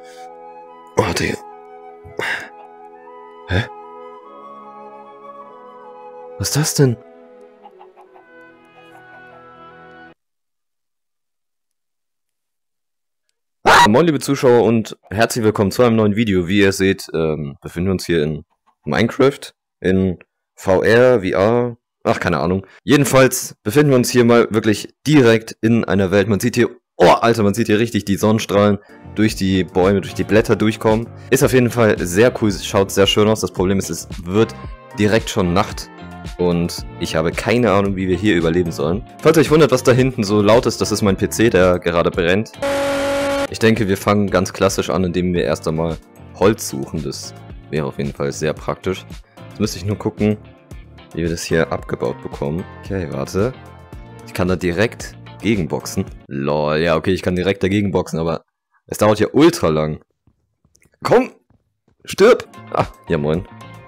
Oh, Digga. Hä? Was ist das denn? Moin liebe Zuschauer und herzlich willkommen zu einem neuen Video. Wie ihr seht, befinden wir uns hier in Minecraft, in VR, VR, ach keine Ahnung. Jedenfalls befinden wir uns hier mal wirklich direkt in einer Welt. Man sieht hier, oh Alter, man sieht hier richtig die Sonnenstrahlen durch die Bäume, durch die Blätter durchkommen. Ist auf jeden Fall sehr cool, schaut sehr schön aus. Das Problem ist, es wird direkt schon Nacht. Und ich habe keine Ahnung, wie wir hier überleben sollen. Falls ihr euch wundert, was da hinten so laut ist, das ist mein PC, der gerade brennt. Ich denke, wir fangen ganz klassisch an, indem wir erst einmal Holz suchen. Das wäre auf jeden Fall sehr praktisch. Jetzt müsste ich nur gucken, wie wir das hier abgebaut bekommen. Okay, warte. Ich kann da direkt gegenboxen. Lol, ja okay, ich kann direkt dagegen boxen, aber es dauert ja ultra lang. Komm! Stirb! Ah, ja moin.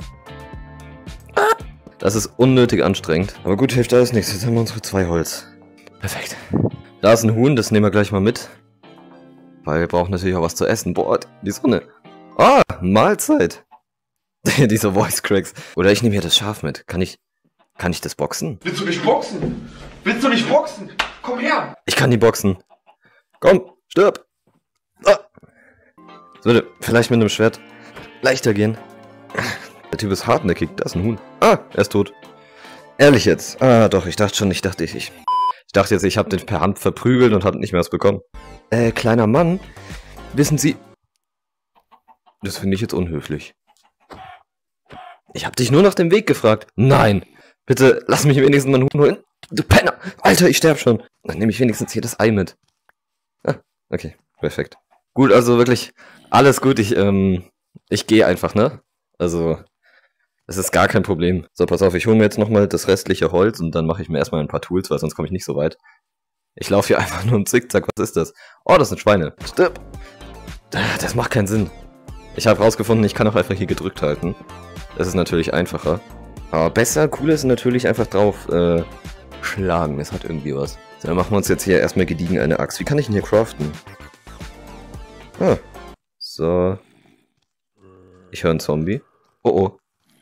Das ist unnötig anstrengend. Aber gut, hilft alles nichts. Jetzt haben wir unsere 2 Holz. Perfekt. Da ist ein Huhn, das nehmen wir gleich mal mit. Weil wir brauchen natürlich auch was zu essen. Boah, die Sonne. Ah, Mahlzeit. Diese Voice Cracks. Oder ich nehme hier das Schaf mit. Kann ich das boxen? Willst du nicht boxen? Willst du nicht boxen? Komm her! Ich kann die boxen. Komm, stirb. Ah. Das würde vielleicht mit einem Schwert leichter gehen. Der Typ ist hartnäckig. Da ist ein Huhn. Ah, er ist tot. Ehrlich jetzt. Ah, doch, ich dachte schon, ich dachte jetzt, ich habe den per Hand verprügelt und habe nicht mehr was bekommen. Kleiner Mann, wissen Sie... Das finde ich jetzt unhöflich. Ich habe dich nur nach dem Weg gefragt. Nein, bitte lass mich wenigstens meinen Huhn holen. Du Penner! Alter, ich sterb schon. Dann nehme ich wenigstens hier das Ei mit. Ah, okay, perfekt. Gut, also wirklich, alles gut. Ich gehe einfach, ne? Also, das ist gar kein Problem. So, pass auf, ich hole mir jetzt nochmal das restliche Holz und dann mache ich mir erstmal ein paar Tools, weil sonst komme ich nicht so weit. Ich laufe hier einfach nur im Zickzack. Was ist das? Oh, das sind Schweine. Stirb! Das macht keinen Sinn. Ich habe rausgefunden, ich kann auch einfach hier gedrückt halten. Das ist natürlich einfacher. Aber besser, cooler ist natürlich einfach drauf schlagen. Das hat irgendwie was. So, dann machen wir uns jetzt hier erstmal gediegen eine Axt. Wie kann ich denn hier craften? Ah. So. Ich höre einen Zombie. Oh oh.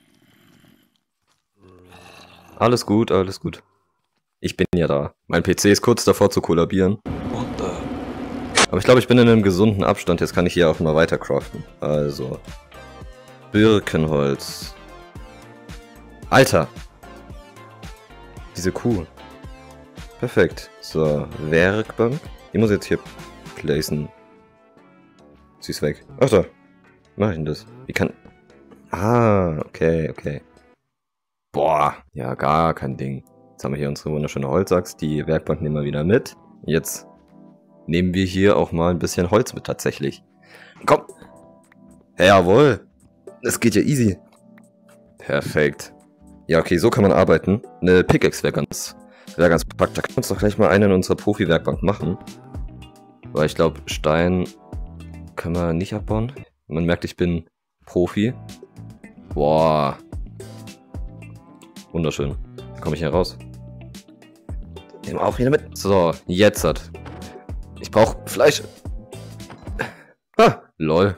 Alles gut, alles gut. Ich bin ja da. Mein PC ist kurz davor zu kollabieren. Aber ich glaube, ich bin in einem gesunden Abstand. Jetzt kann ich hier auch mal weiter craften. Also. Birkenholz. Alter. Diese Kuh. Perfekt. So, Werkbank. Die muss ich jetzt hier placen. Sie ist weg. Ach da. Wie mache ich denn das? Wie kann... Ah, okay, okay. Boah, ja, gar kein Ding. Jetzt haben wir hier unsere wunderschöne Holzaxt. Die Werkbank nehmen wir wieder mit. Jetzt nehmen wir hier auch mal ein bisschen Holz mit tatsächlich. Komm! Jawohl! Das geht ja easy. Perfekt. Ja, okay, so kann man arbeiten. Eine Pickaxe wäre ganz praktisch. Da können wir uns doch gleich mal eine in unserer Profi-Werkbank machen. Weil ich glaube, Stein können wir nicht abbauen. Man merkt, ich bin Profi. Boah. Wunderschön. Wie komme ich hier raus? Nehmen wir auch wieder mit. So, jetzt hat. Ich brauche Fleisch. Ah, lol.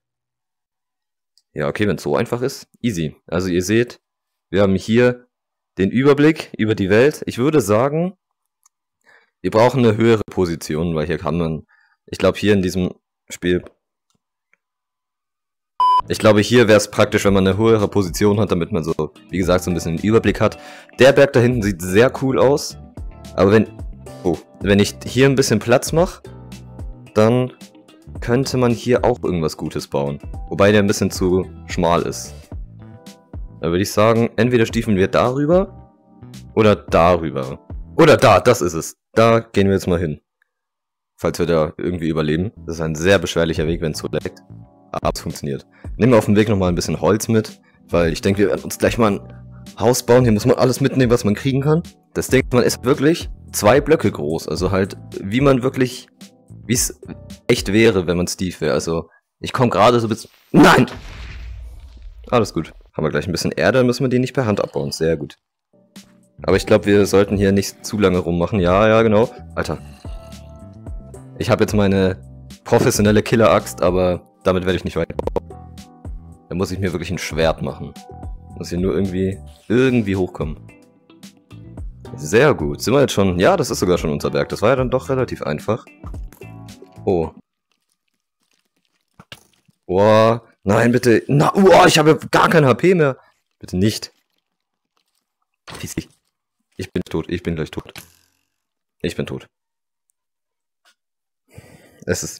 Ja, okay, wenn es so einfach ist. Easy. Also ihr seht, wir haben hier den Überblick über die Welt. Ich würde sagen, wir brauchen eine höhere Position, weil hier kann man... Ich glaube, hier in diesem Spiel... Ich glaube, hier wäre es praktisch, wenn man eine höhere Position hat, damit man so, wie gesagt, so ein bisschen einen Überblick hat. Der Berg da hinten sieht sehr cool aus. Aber wenn ich hier ein bisschen Platz mache, dann könnte man hier auch irgendwas Gutes bauen. Wobei der ein bisschen zu schmal ist. Da würde ich sagen, entweder stiefeln wir darüber oder darüber. Oder da, das ist es. Da gehen wir jetzt mal hin. Falls wir da irgendwie überleben. Das ist ein sehr beschwerlicher Weg, wenn es so leckt. Aber es funktioniert. Nehmen wir auf dem Weg nochmal ein bisschen Holz mit, weil ich denke, wir werden uns gleich mal ein Haus bauen. Hier muss man alles mitnehmen, was man kriegen kann. Das Ding, man ist wirklich 2 Blöcke groß. Also halt, wie es echt wäre, wenn man Steve wäre. Also, ich komme gerade so bis... Nein! Alles gut. Haben wir gleich ein bisschen Erde, dann müssen wir die nicht per Hand abbauen. Sehr gut. Aber ich glaube, wir sollten hier nicht zu lange rummachen. Ja, ja, genau. Alter. Ich habe jetzt meine professionelle Killer-Axt, aber damit werde ich nicht weiter. Da muss ich mir wirklich ein Schwert machen. Muss hier nur irgendwie hochkommen. Sehr gut. Sind wir jetzt schon... Ja, das ist sogar schon unser Berg. Das war ja dann doch relativ einfach. Oh. Oh, nein, bitte. Na, oh, ich habe gar kein HP mehr. Bitte nicht. Fies dich. Ich bin tot. Ich bin gleich tot. Ich bin tot. Es ist...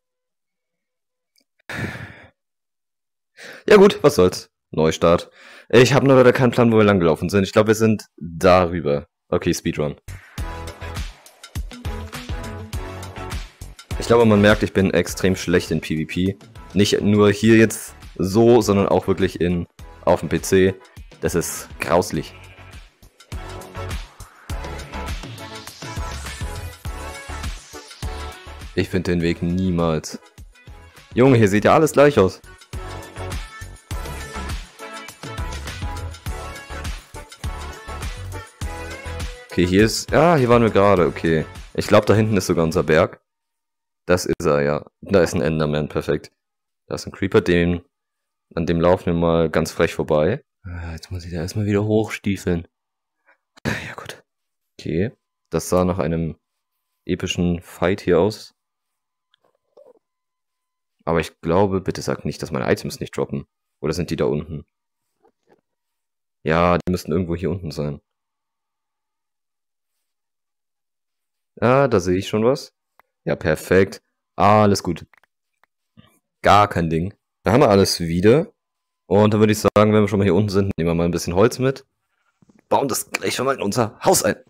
Ja gut, was soll's. Neustart. Ich habe nur leider keinen Plan, wo wir lang gelaufen sind. Ich glaube, wir sind darüber. Okay, Speedrun. Ich glaube, man merkt, ich bin extrem schlecht in PvP. Nicht nur hier jetzt so, sondern auch wirklich auf dem PC. Das ist grauslich. Ich finde den Weg niemals. Junge, hier sieht ja alles gleich aus. Okay, hier ist... Ja, hier waren wir gerade, okay. Ich glaube, da hinten ist sogar unser Berg. Das ist er, ja. Da ist ein Enderman, perfekt. Da ist ein Creeper, an dem laufen wir mal ganz frech vorbei. Jetzt muss ich da erstmal wieder hochstiefeln. Ja, gut. Okay, das sah nach einem epischen Fight hier aus. Aber ich glaube, bitte sag nicht, dass meine Items nicht droppen. Oder sind die da unten? Ja, die müssten irgendwo hier unten sein. Ah, da sehe ich schon was. Ja, perfekt. Alles gut. Gar kein Ding. Da haben wir alles wieder. Und dann würde ich sagen, wenn wir schon mal hier unten sind, nehmen wir mal ein bisschen Holz mit. Bauen das gleich schon mal in unser Haus ein.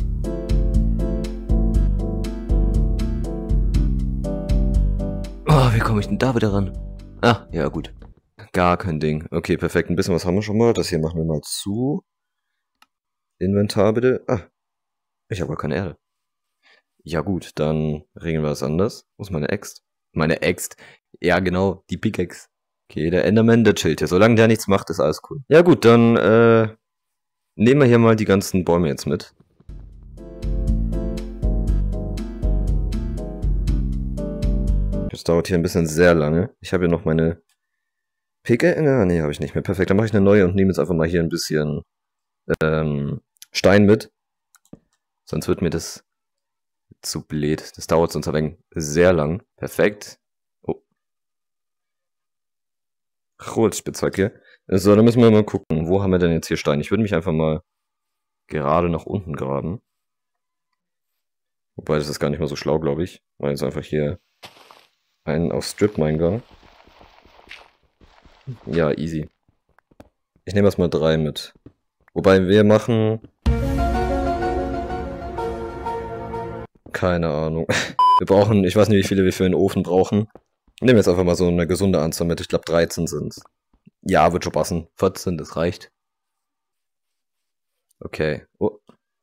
Oh, wie komme ich denn da wieder ran? Ah, ja gut. Gar kein Ding. Okay, perfekt. Ein bisschen was haben wir schon mal. Das hier machen wir mal zu. Inventar bitte. Ah, ich habe gar keine Erde. Ja gut, dann regeln wir das anders. Wo ist meine Axt? Meine Axt. Ja genau, die Pickaxe. Okay, der Enderman, der chillt hier. Solange der nichts macht, ist alles cool. Ja gut, dann nehmen wir hier mal die ganzen Bäume jetzt mit. Das dauert hier ein bisschen sehr lange. Ich habe hier noch meine Picke. Nee, habe ich nicht mehr. Perfekt, dann mache ich eine neue und nehme jetzt einfach mal hier ein bisschen Stein mit. Sonst wird mir das zu blöd. Das dauert sonst ein wenig sehr lang. Perfekt. Oh. Holzspitzhacke. So, dann müssen wir mal gucken. Wo haben wir denn jetzt hier Stein? Ich würde mich einfach mal gerade nach unten graben. Wobei, das ist gar nicht mal so schlau, glaube ich. Weil jetzt einfach hier einen auf Strip Mine. Ja, easy. Ich nehme erstmal 3 mit. Wobei wir machen... Keine Ahnung. Wir brauchen, ich weiß nicht, wie viele wir für einen Ofen brauchen. Nehmen wir jetzt einfach mal so eine gesunde Anzahl mit. Ich glaube 13 sind's. Ja, wird schon passen. 14, das reicht. Okay. Oh.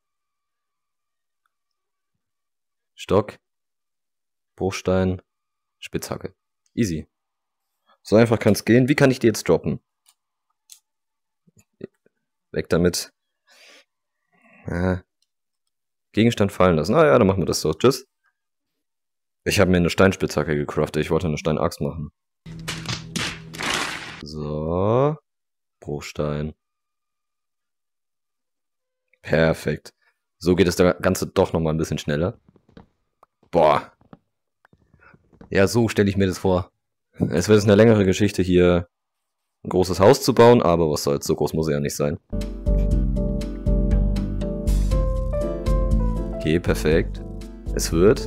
Stock. Bruchstein. Spitzhacke. Easy. So einfach kann's gehen. Wie kann ich die jetzt droppen? Weg damit. Gegenstand fallen lassen. Ah ja, dann machen wir das so. Tschüss. Ich habe mir eine Steinspitzhacke gecraftet. Ich wollte eine Steinaxt machen. So. Bruchstein. Perfekt. So geht das Ganze doch nochmal ein bisschen schneller. Boah. Ja, so stelle ich mir das vor. Es wird jetzt eine längere Geschichte, hier ein großes Haus zu bauen, aber was soll's, so groß muss er ja nicht sein. Okay, perfekt. Es wird.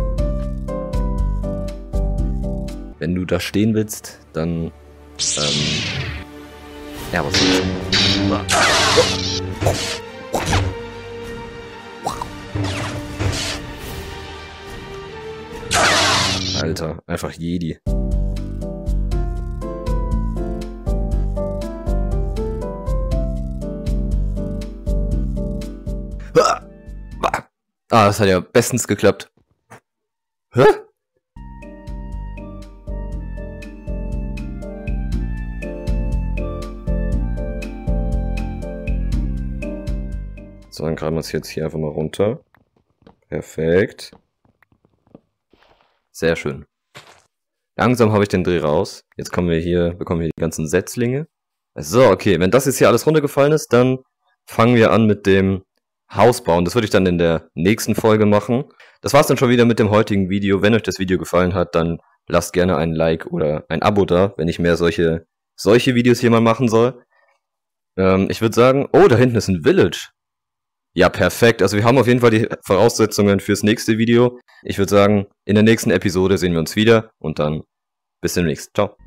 Wenn du da stehen willst, dann... ja, was soll's. Alter, einfach Jedi. Ah, das hat ja bestens geklappt. Hä? So, dann graben wir es jetzt hier einfach mal runter. Perfekt. Sehr schön. Langsam habe ich den Dreh raus. Jetzt bekommen wir hier die ganzen Setzlinge. So, okay, wenn das jetzt hier alles runtergefallen ist, dann fangen wir an mit dem Haus bauen. Das würde ich dann in der nächsten Folge machen. Das war's dann schon wieder mit dem heutigen Video. Wenn euch das Video gefallen hat, dann lasst gerne ein Like oder ein Abo da, wenn ich mehr solche Videos hier mal machen soll. Ich würde sagen, oh, da hinten ist ein Village. Ja, perfekt. Also wir haben auf jeden Fall die Voraussetzungen fürs nächste Video. Ich würde sagen, in der nächsten Episode sehen wir uns wieder und dann bis demnächst. Ciao.